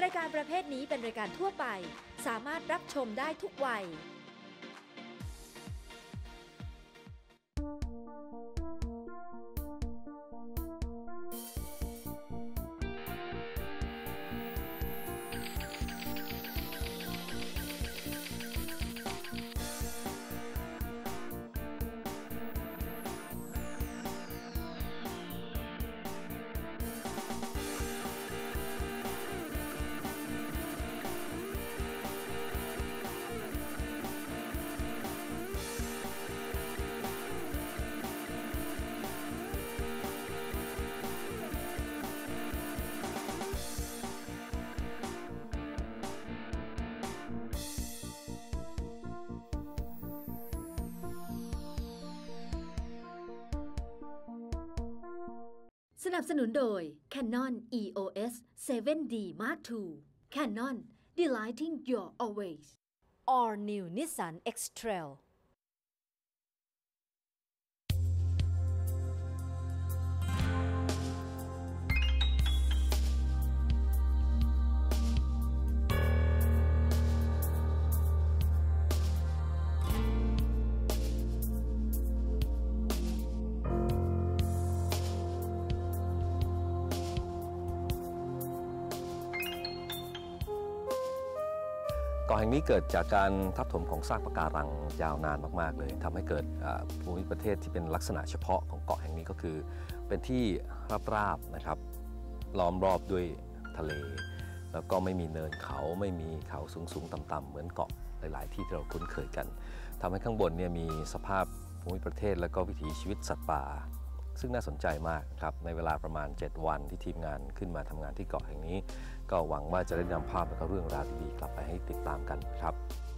ายการประเภทนี้เป็นรายการทั่วไปสามารถรับชมได้ทุกวัยสนับสนุนโดย Canon EOS 7D Mark II Canon Delighting Your Always All New Nissan X-Trail เกาะแห่งนี้เกิดจากการทับถมของซากปะการังยาวนานมากๆเลยทำให้เกิดภูมิประเทศที่เป็นลักษณะเฉพาะของเกาะแห่งนี้ก็คือเป็นที่ราบๆนะครับล้อมรอบด้วยทะเลแล้วก็ไม่มีเนินเขาไม่มีเขาสูงๆต่ำๆเหมือนเกาะหลายๆที่เราคุ้นเคยกันทำให้ข้างบนเนี่ยมีสภาพภูมิประเทศและก็วิถีชีวิตสัตว์ป่าซึ่งน่าสนใจมากครับในเวลาประมาณ7วันที่ทีมงานขึ้นมาทำงานที่เกาะแห่งนี้ก็หวังว่าจะได้นำภาพและก็เรื่องราวดีๆกลับไปให้ติดตามกันครับ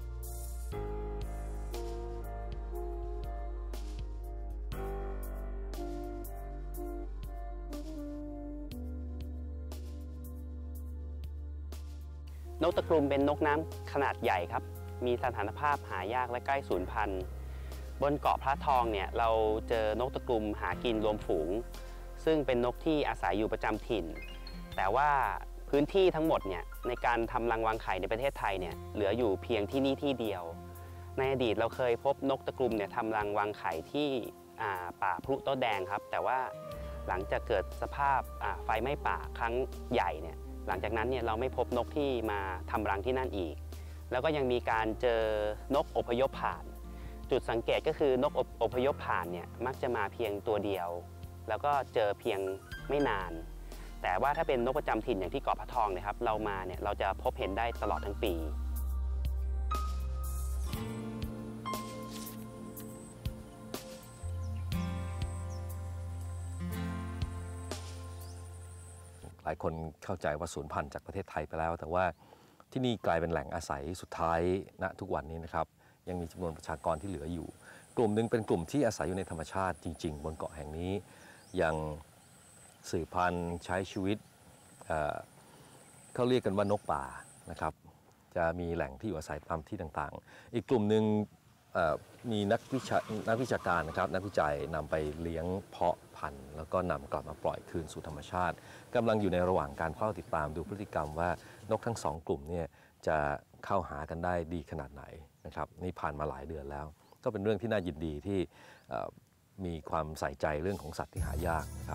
นกตะกรุมเป็นนกน้ำขนาดใหญ่ครับมีสถานภาพหายากและใกล้สูญพันธุ์บนเกาะพระทองเนี่ยเราเจอนกตะกรุมหากินรวมฝูงซึ่งเป็นนกที่อาศัยอยู่ประจำถิ่นแต่ว่าพื้นที่ทั้งหมดเนี่ยในการทำรังวางไข่ในประเทศไทยเนี่ยเหลืออยู่เพียงที่นี่ที่เดียวในอดีตเราเคยพบนกตะกรุมเนี่ยทำรังวางไข่ที่ป่าพลุโต๊ะแดงครับแต่ว่าหลังจากเกิดสภาพไฟไหม้ป่าครั้งใหญ่เนี่ยหลังจากนั้นเนี่ยเราไม่พบนกที่มาทำรังที่นั่นอีกแล้วก็ยังมีการเจอนกอพยพผ่านจุดสังเกตก็คือนกอพยพผ่านเนี่ยมักจะมาเพียงตัวเดียวแล้วก็เจอเพียงไม่นานแต่ว่าถ้าเป็นนกประจำถิ่นอย่างที่เกาะพระทองนะครับเรามาเนี่ยเราจะพบเห็นได้ตลอดทั้งปีหลายคนเข้าใจว่าสูญพันธุ์จากประเทศไทยไปแล้วแต่ว่าที่นี่กลายเป็นแหล่งอาศัยสุดท้ายณทุกวันนี้นะครับยังมีจำนวนประชากรที่เหลืออยู่กลุ่มหนึ่งเป็นกลุ่มที่อาศัยอยู่ในธรรมชาติจริงๆบนเกาะแห่งนี้ยังสืบพันธุ์ใช้ชีวิตเขาเรียกกันว่านกป่านะครับจะมีแหล่งที่อยู่อาศัยตามที่ต่างๆอีกกลุ่มหนึ่งมีนักวิชาการนะครับนักวิจัยนำไปเลี้ยงเพาะพันธุ์แล้วก็นำกลับมาปล่อยคืนสู่ธรรมชาติกำลังอยู่ในระหว่างการเฝ้าติดตามดูพฤติกรรมว่านกทั้งสองกลุ่มเนี่ยจะเข้าหากันได้ดีขนาดไหนนะครับนี่ผ่านมาหลายเดือนแล้วก็เป็นเรื่องที่น่ายินดีที่มีความใส่ใจเรื่องของสัตว์ที่หายากนะครับ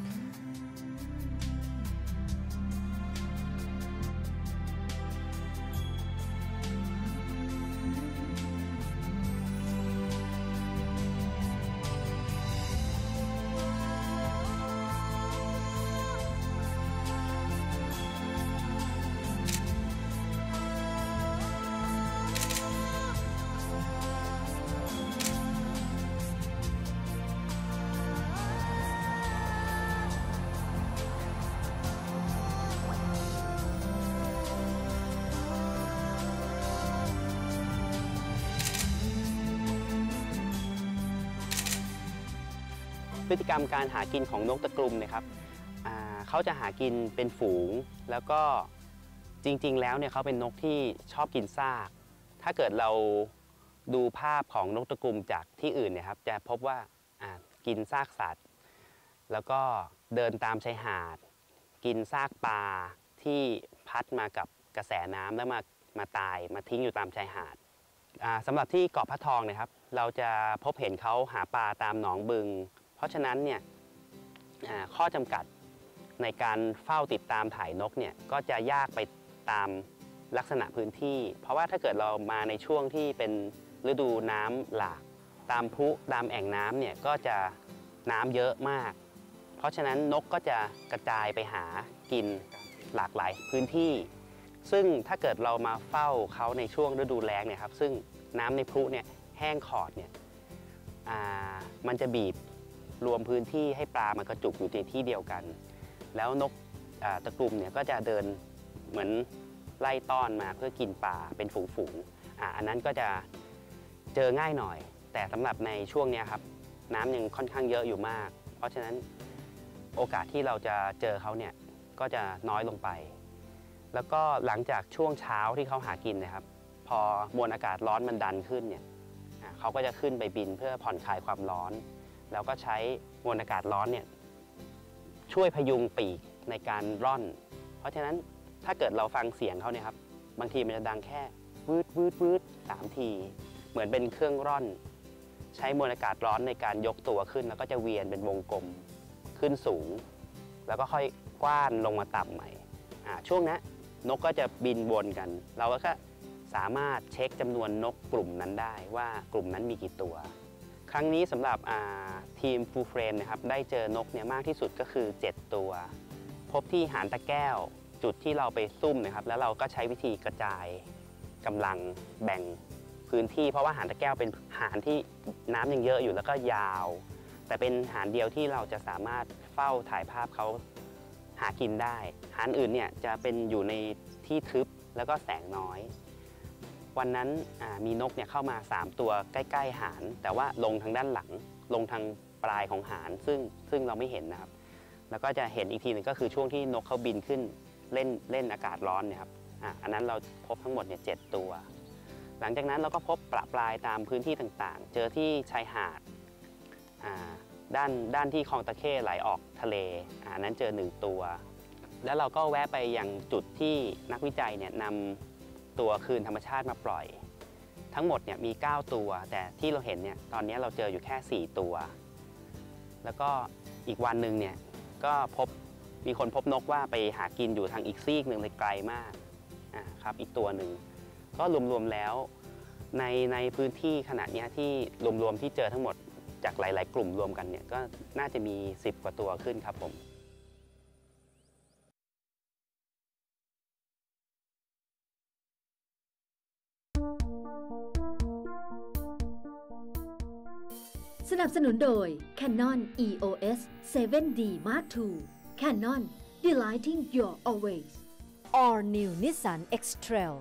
พฤติกรรมการหากินของนกตะกรุมเนี่ยครับเขาจะหากินเป็นฝูงแล้วก็จริงๆแล้วเนี่ยเขาเป็นนกที่ชอบกินซากถ้าเกิดเราดูภาพของนกตะกรุมจากที่อื่นเนี่ยครับจะพบว่ากินซากสัตว์แล้วก็เดินตามชายหาดกินซากปลาที่ผ่พัดมากับกระแสน้ำแล้วมาตายมาทิ้งอยู่ตามชายหาดสำหรับที่เกาะพระทองนะครับเราจะพบเห็นเขาหาปลาตามหนองบึงเพราะฉะนั้นเนี่ยข้อจำกัดในการเฝ้าติดตามถ่ายนกเนี่ยก็จะยากไปตามลักษณะพื้นที่เพราะว่าถ้าเกิดเรามาในช่วงที่เป็นฤดูน้ำหลากตามพุตามแอ่งน้ำเนี่ยก็จะน้ำเยอะมากเพราะฉะนั้นนกก็จะกระจายไปหากินหลากหลายพื้นที่ซึ่งถ้าเกิดเรามาเฝ้าเขาในช่วงฤดูแล้งเนี่ยครับซึ่งน้ำในพุเนี่ยแห้งขอดเนี่ยมันจะบีบรวมพื้นที่ให้ปลามากระจุกอยู่ในที่เดียวกันแล้วนกตะกรุมเนี่ยก็จะเดินเหมือนไล่ต้อนมาเพื่อกินปลาเป็นฝูงๆอันนั้นก็จะเจอง่ายหน่อยแต่สำหรับในช่วงนี้ครับน้ำยังค่อนข้างเยอะอยู่มากเพราะฉะนั้นโอกาสที่เราจะเจอเขาเนี่ยก็จะน้อยลงไปแล้วก็หลังจากช่วงเช้าที่เขาหากินนะครับพอมวลอากาศร้อนมันดันขึ้นเนี่ยเขาก็จะขึ้นไปบินเพื่อผ่อนคลายความร้อนแล้วก็ใช้มวลอากาศร้อนเนี่ยช่วยพยุงปีกในการร่อนเพราะฉะนั้นถ้าเกิดเราฟังเสียงเขาเนี่ยครับบางทีมันจะดังแค่วืดวืดวืด3 ทีเหมือนเป็นเครื่องร่อนใช้มวลอากาศร้อนในการยกตัวขึ้นแล้วก็จะเวียนเป็นวงกลมขึ้นสูงแล้วก็ค่อยกว้านลงมาต่ำใหม่ช่วงนั้นนกก็จะบินวนกันเราก็สามารถเช็คจำนวนนกกลุ่มนั้นได้ว่ากลุ่มนั้นมีกี่ตัวครั้งนี้สำหรับทีม Full Frame นะครับได้เจอนกเนี่ยมากที่สุดก็คือ7 ตัวพบที่หาดตะแก้วจุดที่เราไปซุ่มนะครับแล้วเราก็ใช้วิธีกระจายกำลังแบ่งพื้นที่เพราะว่าหาดตะแก้วเป็นหาดที่น้ำยังเยอะอยู่แล้วก็ยาวแต่เป็นหาดเดียวที่เราจะสามารถเฝ้าถ่ายภาพเขาหากินได้หาดอื่นเนี่ยจะเป็นอยู่ในที่ทึบแล้วก็แสงน้อยวันนั้นมีนกเนี่ยเข้ามา3 ตัวใกล้ๆหาดแต่ว่าลงทางด้านหลังลงทางปลายของหาดซึ่งเราไม่เห็นนะครับแล้วก็จะเห็นอีกทีนึงก็คือช่วงที่นกเขาบินขึ้นเล่นอากาศร้อนเนี่ยครับอันนั้นเราพบทั้งหมดเนี่ย7 ตัวหลังจากนั้นเราก็พบประปรายตามพื้นที่ต่างๆเจอที่ชายหาดด้านที่คลองตะเข้ไหลออกทะเลอันนั้นเจอ1 ตัวแล้วเราก็แวะไปยังจุดที่นักวิจัยเนี่ยนำตัวคืนธรรมชาติมาปล่อยทั้งหมดเนี่ยมี9 ตัวแต่ที่เราเห็นเนี่ยตอนนี้เราเจออยู่แค่4 ตัวแล้วก็อีกวันหนึ่งเนี่ยก็มีคนพบนกว่าไปหากินอยู่ทางอีกซีกหนึ่งเลยไกลมากครับอีกตัวหนึ่งก็รวมๆแล้วในพื้นที่ขณะนี้ที่รวมๆที่เจอทั้งหมดจากหลายๆกลุ่มรวมกันเนี่ยก็น่าจะมี10 กว่าตัวขึ้นครับผมสนับสนุนโดย Canon EOS 7D Mark II Canon Delighting Your Always All New Nissan X-Trail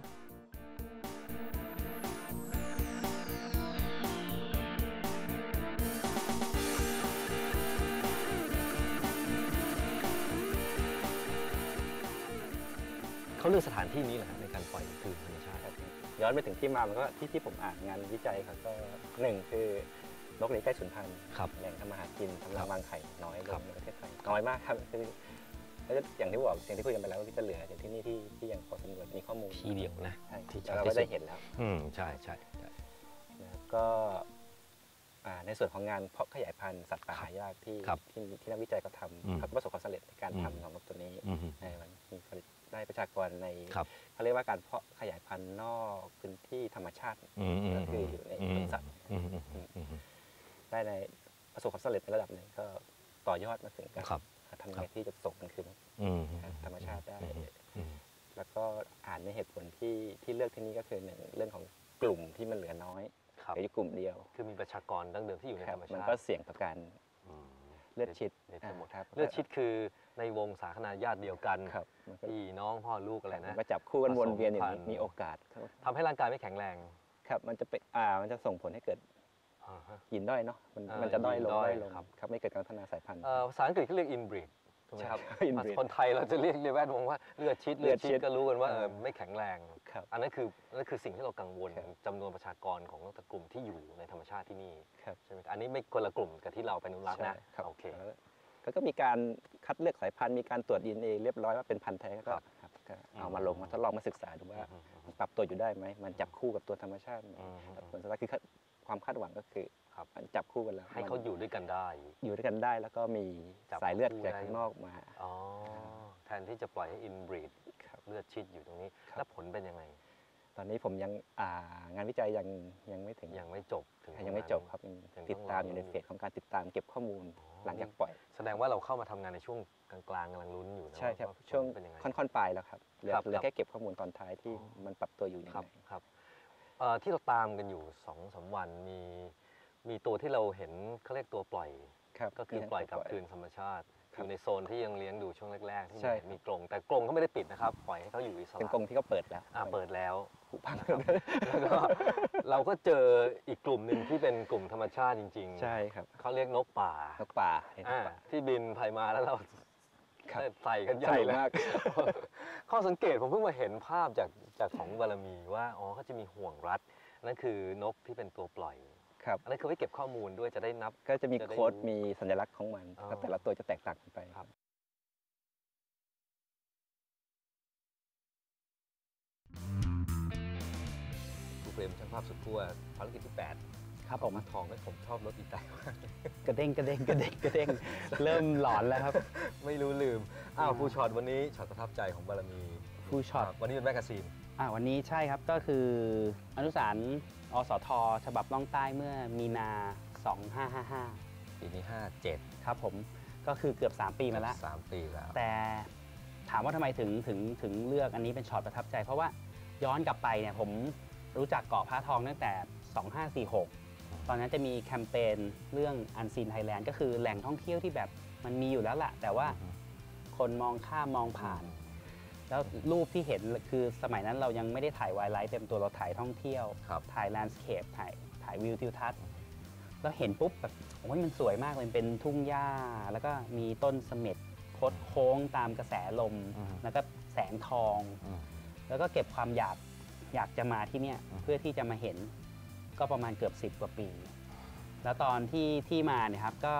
เขาเลือกสถานที่นี้แหละในการปล่อยคืนธรรมชาติครับย้อนไปถึงที่มามันก็ที่ผมอ่านงานวิจัยครับก็1คือนกนี้ใกล้สูญพันธุ์แหล่งทำมาหากินทำรังวางไข่น้อยลงในประเทศไทยน้อยมากครับคืออย่างที่บอกอย่างที่คุยกันไปแล้วที่จะเหลืออย่างที่นี่ที่ยังพอสำรวจมีข้อมูลที่เดียวนะที่เราก็ได้เห็นแล้วใช่ใช่ก็ในส่วนของงานเพาะขยายพันธุ์สัตว์ป่าหายากที่นักวิจัยเขาทำเขาประสบความสำเร็จในการทำของนกตัวนี้ในวันมีได้ประชากรในเขาเรียกว่าการเพาะขยายพันธุ์นอกพื้นที่ธรรมชาติก็คืออยู่ในสวนสัตว์ได้ในประสบความสำเร็จในระดับหนึ่งก็ต่อยอดมาถึงการทำยังไงที่จะส่งมันคืนธรรมชาติได้แล้วก็อ่านในเหตุผลที่เลือกที่นี่ก็คือ1เรื่องของกลุ่มที่มันเหลือน้อยเหลืออยู่กลุ่มเดียวคือมีประชากรดั้งเดิมที่อยู่ในธรรมชาติมันก็เสี่ยงต่อการเลือดชิดเลือดชิดคือในวงสาคนาญาติเดียวกันพี่น้องพ่อลูกอะไรนะก็จับคู่กันวนเวียนอย่างนี้มีโอกาสทำให้ร่างกายไม่แข็งแรงครับมันจะเป็นมันจะส่งผลให้เกิดยีนด้อยเนาะมันจะด้อยลงครับไม่เกิดการพัฒนาสายพันธุ์ภาษาอังกฤษเขาเรียก inbreed ถูกไหมครับคนไทยเราจะเรียกในแวดวงว่าเลือดชิดก็รู้กันว่าไม่แข็งแรงอันนั้นคือสิ่งที่เรากังวลจำนวนประชากรของนกตะกรุมที่อยู่ในธรรมชาติที่นี่ใช่ไหมอันนี้ไม่คนละกลุ่มกับที่เราไปอนุรักษ์นะโอเคก็มีการคัดเลือกสายพันธุ์มีการตรวจ DNA เรียบร้อยว่าเป็นพันธุ์แท้ก็ก็เอามาลงมาทดลองมาศึกษาดูว่ามันปรับตัวอยู่ได้ไหมมันจับคู่กับตัวธรรมชาติผลสุดท้ายคือความคาดหวังก็คือมันจับคู่กันแล้วให้เขาอยู่ด้วยกันได้อยู่ด้วยกันได้แล้วก็มีสายเลือดจากข้างนอกมาแทนที่จะปล่อยให้อินบรีดเลือดชิดอยู่ตรงนี้แล้วผลเป็นยังไงตอนนี้ผมยังงานวิจัยยังไม่ถึงยังไม่จบยังไม่จบครับติดตามอยู่ในเฟสของการติดตามเก็บข้อมูลหลังจากปล่อยแสดงว่าเราเข้ามาทำงานในช่วงกลางๆกำลังลุ้นอยู่นะใช่ครับช่วงค่อนๆปลายแล้วครับเหลือแค่เก็บข้อมูลตอนท้ายที่มันปรับตัวอยู่ยังไงครับที่เราตามกันอยู่ 2-3 วันมีตัวที่เราเห็นเขาเรียกตัวปล่อยก็คือปล่อยกลับคืนธรรมชาติอยู่ในโซนที่ยังเลี้ยงดูช่วงแรกๆที่มีกรงแต่กรงเขาไม่ได้ปิดนะครับปล่อยให้เขาอยู่อิสระเป็นกรงที่เขาเปิดแล้วเปิดแล้วแล้วก็เราก็เจออีกกลุ่มหนึ่งที่เป็นกลุ่มธรรมชาติจริงๆใช่ครับเขาเรียกนกป่าที่บินไปมาแล้วเราใส่กันใหญ่เลยข้อสังเกตผมเพิ่งมาเห็นภาพจากของบารมีว่าเขาจะมีห่วงรัดนั่นคือนกที่เป็นตัวปล่อยอันนี้คือไว้เก็บข้อมูลด้วยจะได้นับก็จะมีโค้ดมีสัญลักษณ์ของมันแต่ละตัวจะแตกต่างกันไปครูเฟรมช่างภาพสุดขั้วภารกิจที่8 ครับผมทองและผมชอบรถอีแตกกระเด้งเริ่มหลอนแล้วครับไม่รู้ลืมฟูช็อตวันนี้ช็อตประทับใจของบารมีฟูช็อตวันนี้เป็นแมกกาซีนวันนี้ใช่ครับก็คืออนุสารณ์อสท.ฉบับล่องใต้เมื่อมีนา 2555 ปีนี้57 ครับผมก็คือเกือบ3 ปีมาแล้ว 3 ปีแล้วแต่ถามว่าทำไมถึงเลือกอันนี้เป็นช็อตประทับใจเพราะว่าย้อนกลับไปเนี่ยผมรู้จักเกาะพระทองตั้งแต่ 2546 ตอนนั้นจะมีแคมเปญเรื่อง Unseen Thailand ก็คือแหล่งท่องเที่ยวที่แบบมันมีอยู่แล้วแหละแต่ว่าคนมองข้ามมองผ่านแล้วรูปที่เห็นคือสมัยนั้นเรายังไม่ได้ถ่ายไวล์ไลฟ์เต็มตัวเราถ่ายท่องเที่ยวถ่ายแลนด์สเคปถ่ายวิวทิวทัศน์แล้วเห็นปุ๊บแบบโอ้ยมันสวยมากเลยเป็นทุ่งหญ้าแล้วก็มีต้นเสม็ดคดโค้งตามกระแสลมแล้วก็แสงทองแล้วก็เก็บความอยากจะมาที่เนี่ยเพื่อที่จะมาเห็นก็ประมาณเกือบ10 กว่าปีแล้วตอนที่มาเนี่ยครับก็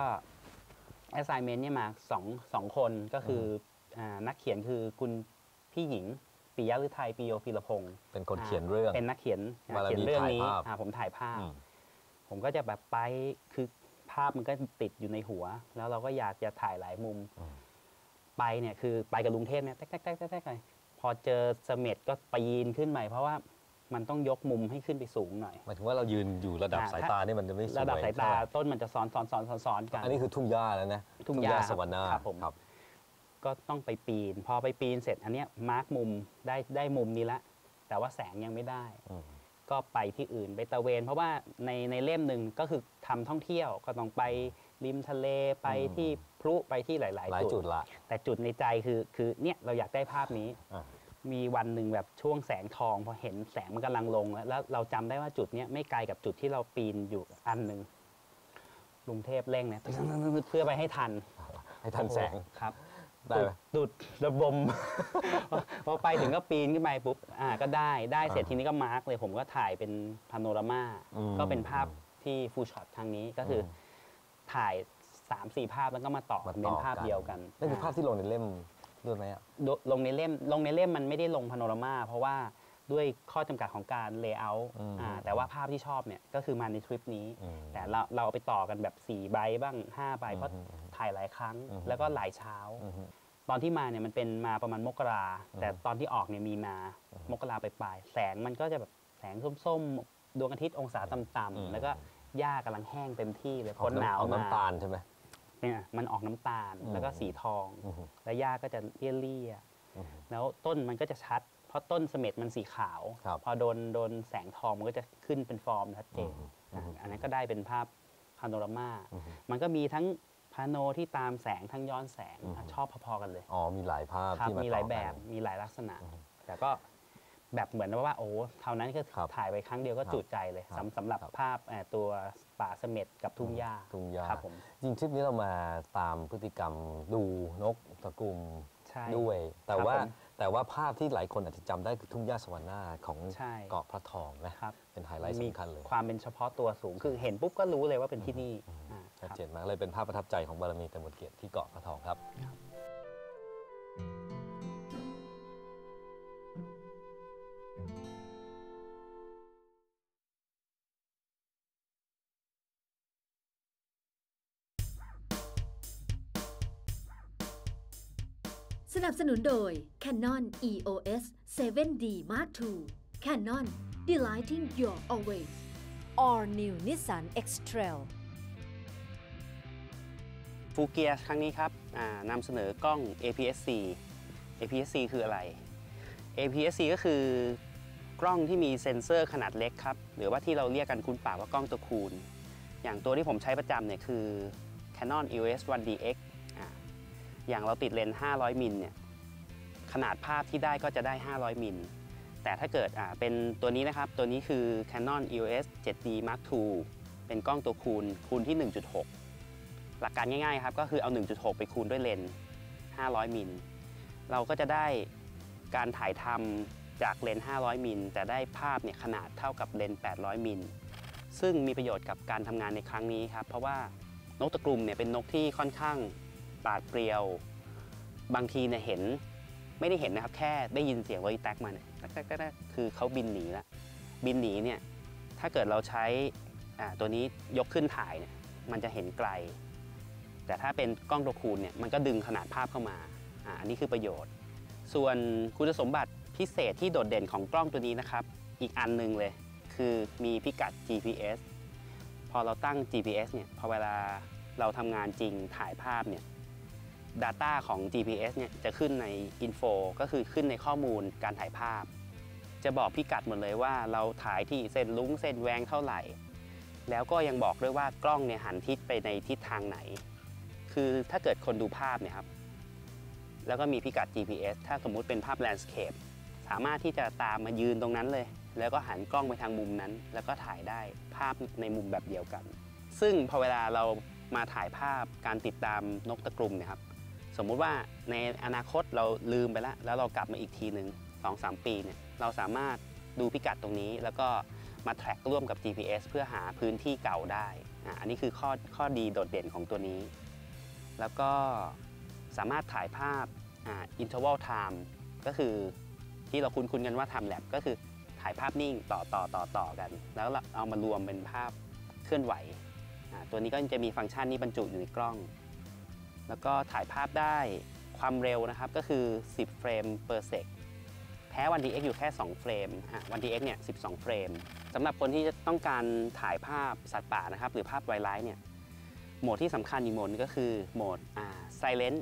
assignment เนี่ยมา2 คนก็คือนักเขียนคือคุณพี่หญิงปิยะฤทัยปิโยศิรพงศ์เป็นคนเขียนเรื่องเป็นนักเขียนเรื่องนี้ผมถ่ายภาพผมก็จะแบบไปคือภาพมันก็ติดอยู่ในหัวแล้วเราก็อยากจะถ่ายหลายมุมไปเนี่ยคือไปกับลุงเทพเนี่ยแต๊กๆพอเจอเสม็ดก็ปีนขึ้นใหม่เพราะว่ามันต้องยกมุมให้ขึ้นไปสูงหน่อยหมายถึงว่าเรายืนอยู่ระดับสายตานี่มันจะไม่สวยระดับสายตาต้นมันจะซ้อนกันอันนี้คือทุ่งหญ้าแล้วนะทุ่งหญ้าสวรรค์ครับผมก็ต้องไปปีนพอไปปีนเสร็จอันเนี้ยมาร์กมุมได้มุมนี้ละแต่ว่าแสงยังไม่ได้ก็ไปที่อื่นไปตะเวนเพราะว่าในเล่มหนึ่งก็คือทำท่องเที่ยวก็ต้องไปริมทะเลไปที่พลุไปที่หลายจุดละแต่จุดในใจคือเนี่ยเราอยากได้ภาพนี้มีวันหนึ่งแบบช่วงแสงทองพอเห็นแสงมันกำลังลงแล้วเราจำได้ว่าจุดเนี้ยไม่ไกลกับจุดที่เราปีนอยู่อันหนึ่งกรุงเทพเร่งเนี่ยเพื่อไปให้ทันแสงครับดุดระบมพอไปถึงก็ปีนขึ้นไปปุ๊บก็ได้เสร็จทีนี้ก็มาร์กเลยผมก็ถ่ายเป็นพาโนรามาก็เป็นภาพที่ฟูลช็อตทางนี้ก็คือถ่าย 3-4 ภาพแล้วก็มาต่อเป็นภาพเดียวกันนั่นคือภาพที่ลงในเล่มด้วยไหมลงในเล่มมันไม่ได้ลงพาโนรามาเพราะว่าด้วยข้อจำกัดของการเลเยอร์แต่ว่าภาพที่ชอบเนี่ยก็คือมาในทริปนี้แต่เราเอาไปต่อกันแบบ4 ใบบ้าง5 ใบเพราะถ่ายหลายครั้งแล้วก็หลายเช้าตอนที่มาเนี่ยมันเป็นมาประมาณมกราแต่ตอนที่ออกเนี่ยมีมามกราไปปลายแสงมันก็จะแบบแสงส้มๆดวงอาทิตย์องศาต่ำๆแล้วก็หญ้ากำลังแห้งเต็มที่เลยพ้นหนาวมาน้ำตาลใช่ไหมเนี่ยมันออกน้ำตาลแล้วก็สีทองแล้วหญ้าก็จะเลี่ยๆแล้วต้นมันก็จะชัดเพราะต้นเสม็ดมันสีขาวพอโดนแสงทองมันก็จะขึ้นเป็นฟอร์มชัดเจนอันนั้นก็ได้เป็นภาพพาโนรามามันก็มีทั้งพาโนที่ตามแสงทั้งย้อนแสงชอบพอๆกันเลยมีหลายภาพที่มีหลายแบบมีหลายลักษณะแต่ก็แบบเหมือนว่าโอ้เท่านั้นก็ถ่ายไปครั้งเดียวก็จุใจเลยสำหรับภาพตัวป่าเสม็ดกับทุ่งหญ้าครับผมจริงทริปนี้เรามาตามพฤติกรรมดูนกตะกรุมด้วยแต่ว่าภาพที่หลายคนอาจจะจำได้คือทุ่งหญ้าสวรรค์ของเกาะพระทองนะครับเป็นไฮไลท์สำคัญเลยความเป็นเฉพาะตัวสูงคือเห็นปุ๊บก็รู้เลยว่าเป็นที่นี่ชัดเจนมากเลยเป็นภาพประทับใจของบารมีแต่หมดเกียรติที่เกาะพระทองครับสนับสนุนโดย Canon EOS 7D Mark II Canon Delighting Your Always All New Nissan X-Trail ฟูเกียครั้งนี้ครับนำเสนอกล้อง APS-C APS-C คืออะไร APS-C ก็คือกล้องที่มีเซ็นเซอร์ขนาดเล็กครับหรือว่าที่เราเรียกกันคุ้นปากว่ากล้องตัวคูณอย่างตัวที่ผมใช้ประจำเนี่ยคือ Canon EOS 1DX อย่างเราติดเลนส์500มิลเนี่ยขนาดภาพที่ได้ก็จะได้500มิลแต่ถ้าเกิดเป็นตัวนี้นะครับตัวนี้คือ Canon EOS 7D Mark II เป็นกล้องตัวคูณที่ 1.6 หลักการง่ายๆครับก็คือเอา 1.6 ไปคูณด้วยเลนส์500มิลเราก็จะได้การถ่ายทำจากเลนส์500มิลแต่ได้ภาพเนี่ยขนาดเท่ากับเลนส์800มิลซึ่งมีประโยชน์กับการทำงานในครั้งนี้ครับเพราะว่านกตะกรุมเนี่ยเป็นนกที่ค่อนข้างปราดเปรียวบางทีเนี่ยไม่ได้เห็นนะครับแค่ได้ยินเสียงวอลิแท็กมาเนี่ยคือเขาบินหนีแล้วบินหนีเนี่ยถ้าเกิดเราใช้ตัวนี้ยกขึ้นถ่ายเนี่ยมันจะเห็นไกลแต่ถ้าเป็นกล้องตัวคูณเนี่ยมันก็ดึงขนาดภาพเข้ามาอันนี้คือประโยชน์ส่วนคุณสมบัติพิเศษที่โดดเด่นของกล้องตัวนี้นะครับอีกอันนึงเลยคือมีพิกัด GPS พอเราตั้ง GPS เนี่ยพอเวลาเราทำงานจริงถ่ายภาพเนี่ย Data ของ GPS เนี่ยจะขึ้นใน Info ก็คือขึ้นในข้อมูลการถ่ายภาพจะบอกพิกัดหมดเลยว่าเราถ่ายที่เส้นลุ้งเส้นแวงเท่าไหร่แล้วก็ยังบอกด้วยว่ากล้องเนี่ยหันทิศไปในทิศทางไหนคือถ้าเกิดคนดูภาพเนี่ยครับแล้วก็มีพิกัด GPS ถ้าสมมุติเป็นภาพ Landscape สามารถที่จะตามมายืนตรงนั้นเลยแล้วก็หันกล้องไปทางมุมนั้นแล้วก็ถ่ายได้ภาพในมุมแบบเดียวกันซึ่งพอเวลาเรามาถ่ายภาพการติดตามนกตะกรุมเนี่ยครับสมมุติว่าในอนาคตเราลืมไปแล้วเรากลับมาอีกทีหนึ่ง 2-3 ปีเนี่ยเราสามารถดูพิกัดตรงนี้แล้วก็มาแทร็กร่วมกับ GPS เพื่อหาพื้นที่เก่าได้อันนี้คือข้อดีโดดเด่นของตัวนี้แล้วก็สามารถถ่ายภาพinterval time ก็คือที่เราคุ้นกันว่า time lapse ก็คือถ่ายภาพนิ่งต่อกันแล้วเอามารวมเป็นภาพเคลื่อนไหวตัวนี้ก็จะมีฟังก์ชันนี้บรรจุอยู่ในกล้องแล้วก็ถ่ายภาพได้ความเร็วนะครับก็คือ10เฟรม per sec แพ้ 1DX อยู่แค่2เฟรม 1DX เนี่ย12เฟรมสำหรับคนที่จะต้องการถ่ายภาพสัตว์ป่านะครับหรือภาพไวไลท์เนี่ยโหมดที่สำคัญอีกโหมดนึงก็คือโหมดsilent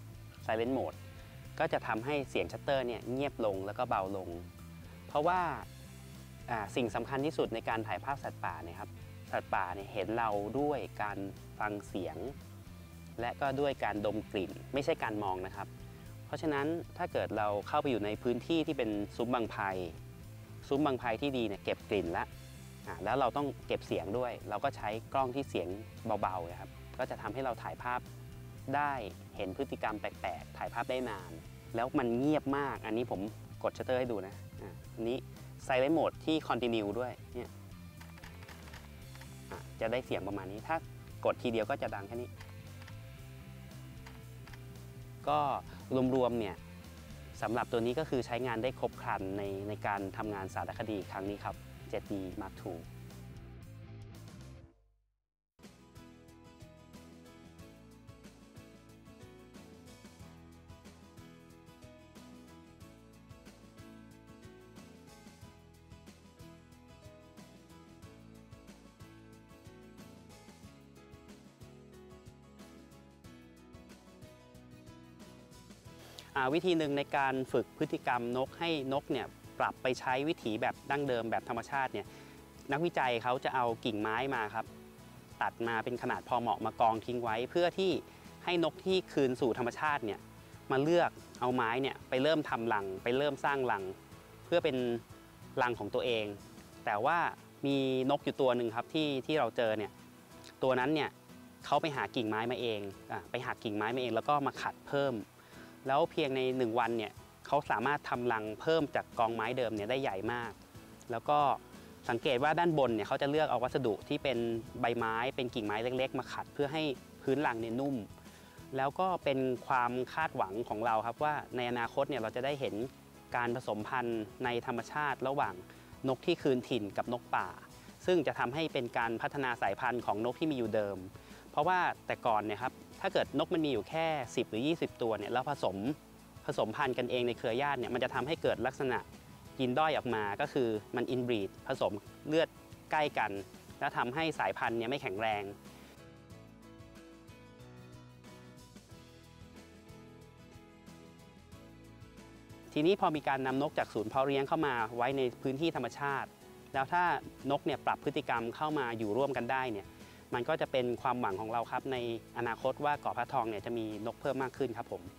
mode ก็จะทำให้เสียงชัตเตอร์เนี่ยเงียบลงแล้วก็เบาลงเพราะว่าสิ่งสำคัญที่สุดในการถ่ายภาพสัตว์ป่าเนี่ยครับสัตว์ป่าเนี่ยเห็นเราด้วยการฟังเสียงและก็ด้วยการดมกลิ่นไม่ใช่การมองนะครับเพราะฉะนั้นถ้าเกิดเราเข้าไปอยู่ในพื้นที่ที่เป็นซุ้มบังไพที่ดีเนี่ยเก็บกลิ่นแล้วเราต้องเก็บเสียงด้วยเราก็ใช้กล้องที่เสียงเบาๆนะครับก็จะทำให้เราถ่ายภาพได้เห็นพฤติกรรมแปลกๆถ่ายภาพได้นานแล้วมันเงียบมากอันนี้ผมกดชัตเตอร์ให้ดูนะอันนี้ Silent Mode ที่ Continue ด้วยเนี่ยจะได้เสียงประมาณนี้ถ้ากดทีเดียวก็จะดังแค่นี้ก็รวมๆเนี่ยสำหรับตัวนี้ก็คือใช้งานได้ครบครันในการทำงานสารคดีครั้งนี้ครับ 7D Mark IIวิธีหนึ่งในการฝึกพฤติกรรมนกให้นกเนี่ยปรับไปใช้วิถีแบบดั้งเดิมแบบธรรมชาติเนี่ยนักวิจัยเขาจะเอากิ่งไม้มาครับตัดมาเป็นขนาดพอเหมาะมากองทิ้งไว้เพื่อที่ให้นกที่คืนสู่ธรรมชาติเนี่ยมาเลือกเอาไม้เนี่ยไปเริ่มทำรังไปเริ่มสร้างรังเพื่อเป็นรังของตัวเองแต่ว่ามีนกอยู่ตัวหนึ่งครับที่เราเจอเนี่ยตัวนั้นเนี่ยเขาไปหากิ่งไม้มาเองไปหักกิ่งไม้มาเองแล้วก็มาขัดเพิ่มแล้วเพียงใน1วันเนี่ยเขาสามารถทำรังเพิ่มจากกองไม้เดิมเนี่ยได้ใหญ่มากแล้วก็สังเกตว่าด้านบนเนี่ยเขาจะเลือกเอาวัสดุที่เป็นใบไม้เป็นกิ่งไม้เล็กๆมาขัดเพื่อให้พื้นรังเนี่ยนุ่มแล้วก็เป็นความคาดหวังของเราครับว่าในอนาคตเนี่ยเราจะได้เห็นการผสมพันธุ์ในธรรมชาติระหว่างนกที่คืนถิ่นกับนกป่าซึ่งจะทำให้เป็นการพัฒนาสายพันธุ์ของนกที่มีอยู่เดิมเพราะว่าแต่ก่อนเนี่ยครับถ้าเกิดนกมันมีอยู่แค่10หรือ20ตัวเนี่ยแล้วผผสมพันธุ์กันเองในเครือญาติเนี่ยมันจะทำให้เกิดลักษณะยีนด้อยออกมาก็คือมันอินบรีดผสมเลือดใกล้กันแล้วทำให้สายพันธุ์เนี่ยไม่แข็งแรงทีนี้พอมีการนำนกจากศูนย์เพาะเลี้ยงเข้ามาไว้ในพื้นที่ธรรมชาติแล้วถ้านกเนี่ยปรับพฤติกรรมเข้ามาอยู่ร่วมกันได้เนี่ยมันก็จะเป็นความหวังของเราครับในอนาคตว่าเกาะพระทองเนี่ยจะมีนกเพิ่มมากขึ้นครับผม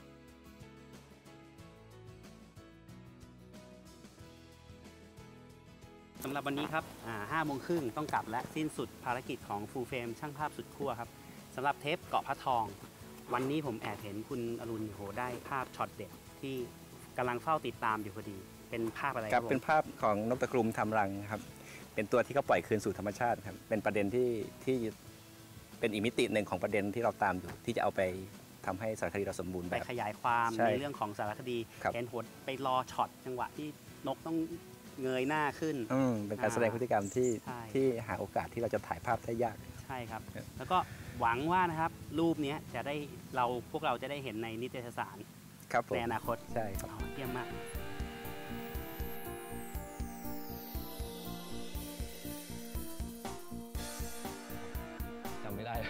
สำหรับวันนี้ครับ5 โมงครึ่งต้องกลับและสิ้นสุดภารกิจของฟูลเฟรมช่างภาพสุดขั้วครับสำหรับเทปเกาะพระทองวันนี้ผมแอบเห็นคุณอรุณโหได้ภาพช็อตเด็ดที่กำลังเฝ้าติดตามอยู่พอดีเป็นภาพอะไรครับเป็นภาพของนกตะกรุมทำรังครับเป็นตัวที่เขาปล่อยคืนสู่ธรรมชาติครับเป็นประเด็นที่เป็นอีกมิติหนึ่งของประเด็นที่เราตามอยู่ที่จะเอาไปทำให้สารคดีเราสมบูรณ์แบบไปขยายความในเรื่องของสารคดีเห็นโหดไปรอช็อตจังหวะที่นกต้องเงยหน้าขึ้นเป็นการแสดงพฤติกรรมที่หาโอกาสที่เราจะถ่ายภาพได้ยากใช่ครับแล้วก็หวังว่านะครับรูปนี้จะได้พวกเราจะได้เห็นในนิตยสารในอนาคตใช่ครับเยี่ยมมากจำไม่ได้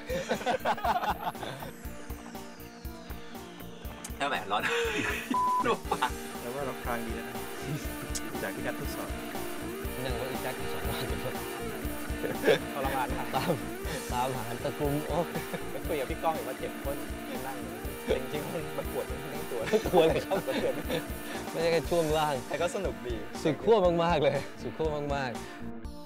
ถ้าแหมร้อนรูปปากแล้วว่าเราคลางดีแล้วนะจากที่การทดสอบยังว่าอีกแจ็คสองวันอยู่ทรมานตามหาตะกรุมโอ้คุยกับพี่ก้องเห็นว่าเจ็บก้นนั่งจริงๆมันปวดทั้งตัวเลยครับไม่ใช่แค่ช่วงล่างแต่ก็สนุกดีสุดขั้วมากๆเลยสุดขั้วมากๆ